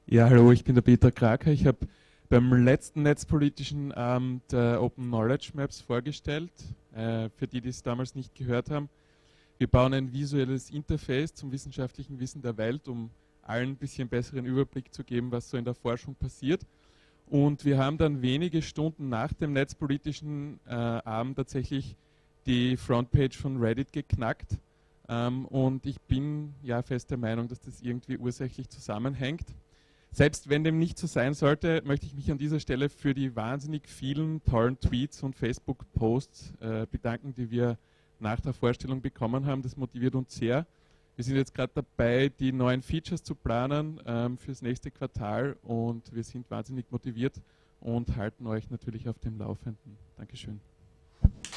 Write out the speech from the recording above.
Ja, hallo, ich bin der Peter Kraker. Ich habe beim letzten netzpolitischen Abend Open Knowledge Maps vorgestellt. Für die, die es damals nicht gehört haben. Wir bauen ein visuelles Interface zum wissenschaftlichen Wissen der Welt, um allen ein bisschen besseren Überblick zu geben, was so in der Forschung passiert. Und wir haben dann wenige Stunden nach dem netzpolitischen Abend tatsächlich die Frontpage von Reddit geknackt. Und ich bin ja fest der Meinung, dass das irgendwie ursächlich zusammenhängt. Selbst wenn dem nicht so sein sollte, möchte ich mich an dieser Stelle für die wahnsinnig vielen tollen Tweets und Facebook-Posts bedanken, die wir nach der Vorstellung bekommen haben. Das motiviert uns sehr. Wir sind jetzt gerade dabei, die neuen Features zu planen fürs nächste Quartal und wir sind wahnsinnig motiviert und halten euch natürlich auf dem Laufenden. Dankeschön.